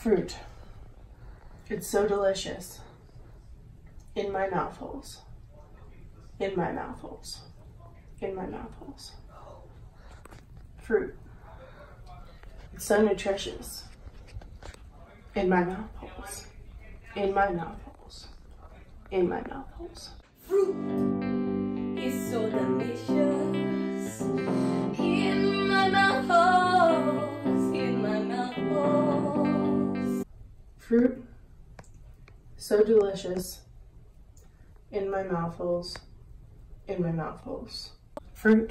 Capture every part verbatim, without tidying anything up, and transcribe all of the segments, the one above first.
Fruit. It's so delicious. In my mouth holes. In my mouth holes. In my mouth holes. Fruit. It's so nutritious. In my mouth holes. In my mouth holes. In my mouth holes. Fruit is so delicious. In my mouth holes. In my mouth holes. Fruit. So delicious. In my mouth holes. In my mouth holes. Fruit.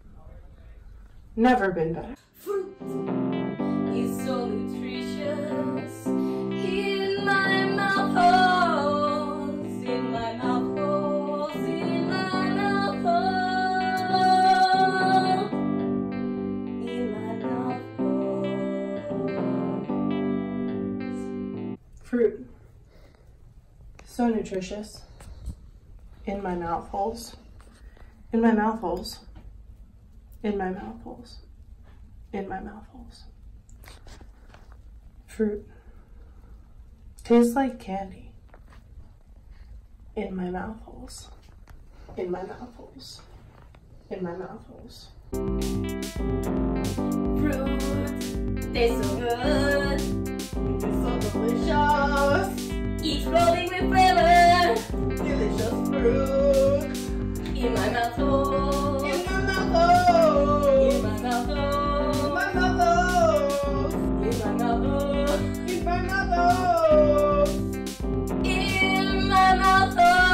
Never been better. Fruit is so nutritious. In my mouth holes. In my mouth holes. In my mouth holes. In my mouth holes. Fruit. So nutritious. In my mouth holes. In my mouth holes. In my mouth holes. In my mouth holes. Fruit. Tastes like candy. In my mouth holes. In my mouth holes. In my mouth holes. Fruit tastes so good. It's so delicious. Exploding with flavor. Delicious fruit. In my mouth hole. In my mouth hole. In my mouth hole. In my mouth hole. In my mouth hole. In my mouth hole. In my mouth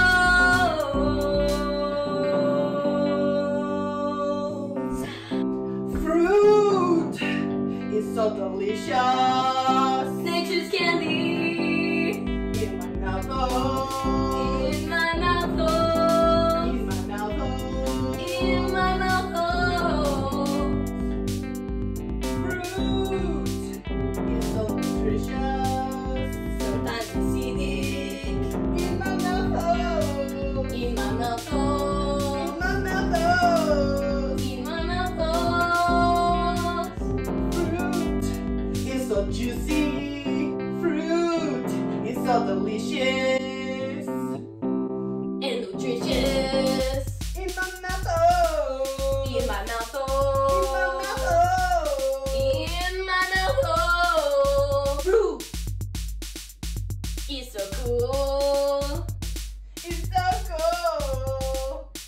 holes. Fruit is so delicious. Nature's candy. In my mouth hole. In my mouth hole. In my mouth hole. In my mouth hole. Fruit is so nutritious. Sometimes acidic. In my mouth hole. In my mouth hole. In my mouth hole. In my mouth hole. Fruit is so juicy. Fruit is so delicious. And nutritious. In my mouth hole. In my mouth In hole. my mouth hole. In my mouth hole. Fruit is so cool. It's so cool.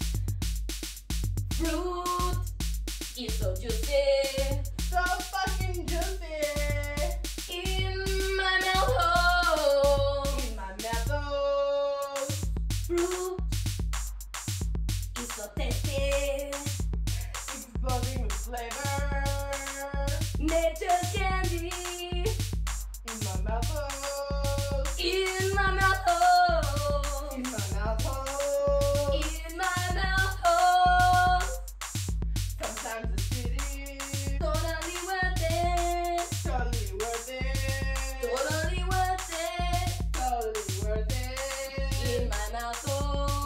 Fruit is so juicy. So fucking juicy. In my mouth hole. In my mouth hole. Fruit is so tasty. Exploding with flavor. Nature's candy. In my mouth hole. In my mouth hole. In my mouth hole. In my mouth hole. Sometimes the city. Totally worth it. Totally worth it. Totally worth it. Totally worth it. In my mouth hole.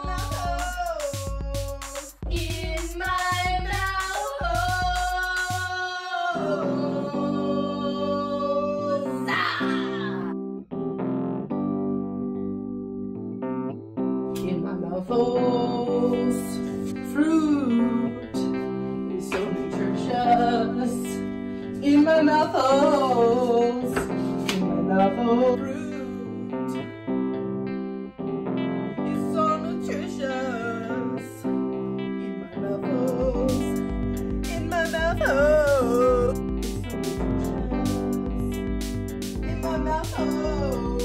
In my mouth hole. In my mouth hole. Ah! In my mouth holes. Fruit is so nutritious. In my mouth holes. In my mouth hole. Fruit is so nutritious. In my mouth holes. In my mouth hole. It's so nutritious. In my mouth holes.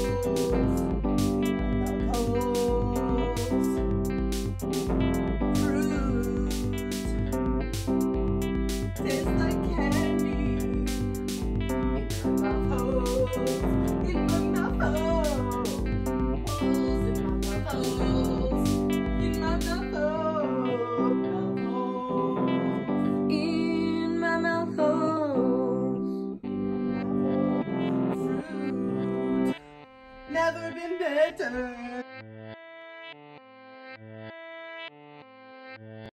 Tastes like candy. In my mouth hole. In my mouth hole. Holes in my mouth holes. In my mouth hole. Mouth holes. In my mouth holes. Fruit. Never been better.